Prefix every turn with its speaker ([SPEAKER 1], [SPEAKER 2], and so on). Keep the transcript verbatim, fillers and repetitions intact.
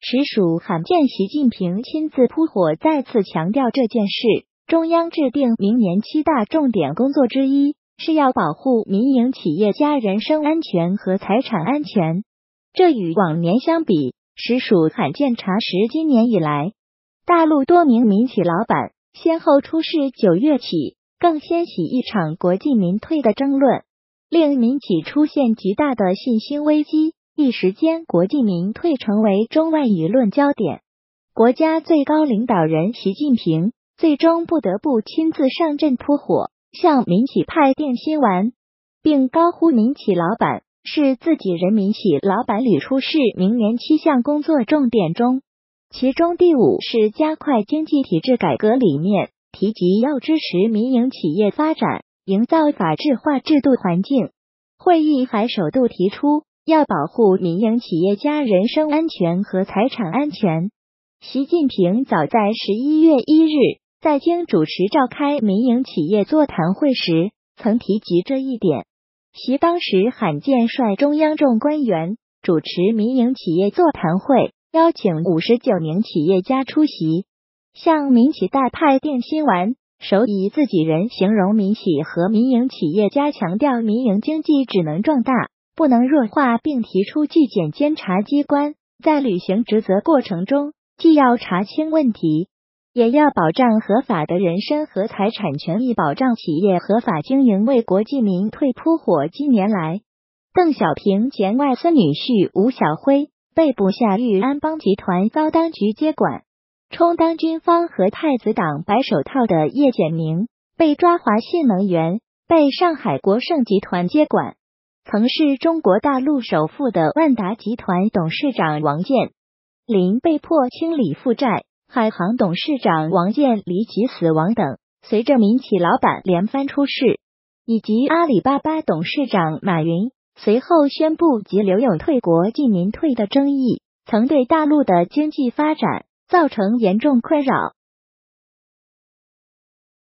[SPEAKER 1] 实属罕见。习近平亲自扑火，再次强调这件事。中央制定明年七大重点工作之一，是要保护民营企业家人身安全和财产安全。这与往年相比，实属罕见。查实今年以来，大陆多名民企老板先后出事，九月起更掀起一场国进民退的争论，令民企出现极大的信心危机。一时间，国进民退成为中外舆论焦点。国家最高领导人习近平最终不得不亲自上阵扑火，向民企派定心丸，并高呼民企老板是自己人。民企老板屡出示明年七项工作重点中，其中第五是加快经济体制改革理念，提及要支持民营企业发展，营造法治化制度环境。会议还首度提出要保护民营企业家人身安全和财产安全。习近平早在十一月一日在京主持召开民营企业座谈会时曾提及这一点。习当时罕见率中央众官员主持民营企业座谈会，邀请五十九名企业家出席，向民企大派定心丸，首以自己人形容民企和民营企业家，强调民营经济只能壮大，不能弱化，并提出纪检监察机关在履行职责过程中，既要查清问题，也要保障合法的人身和财产权益，保障企业合法经营。为国进民退扑火。近年来，邓小平前外孙女婿吴晓辉被捕下狱，安邦集团遭当局接管。充当军方和太子党白手套的叶简明被抓，华信能源被上海国盛集团接管。曾是中国大陆首富的万达集团董事长王健林被迫清理负债，海航董事长王健离奇死亡等。随着民企老板连番出事，以及阿里巴巴董事长马云随后宣布及刘勇退国进民退的争议，曾对大陆的经济发展造成严重困扰。